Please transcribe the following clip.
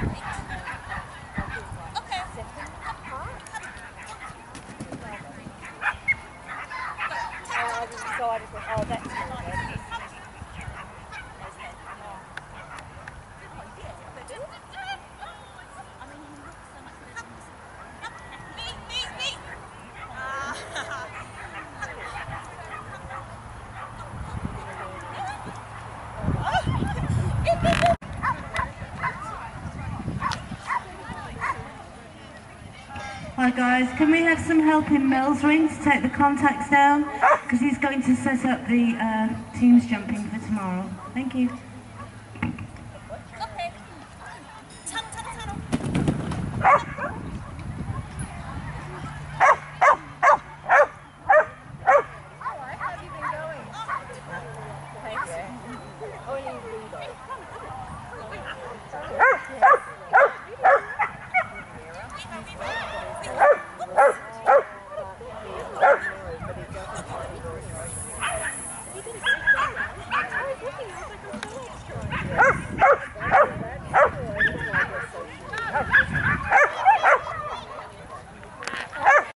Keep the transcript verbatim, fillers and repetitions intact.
So I just went, oh, that's good. Hi guys, can we have some help in Mel's ring to take the contacts down? Because he's going to set up the uh, teams jumping for tomorrow. Thank you.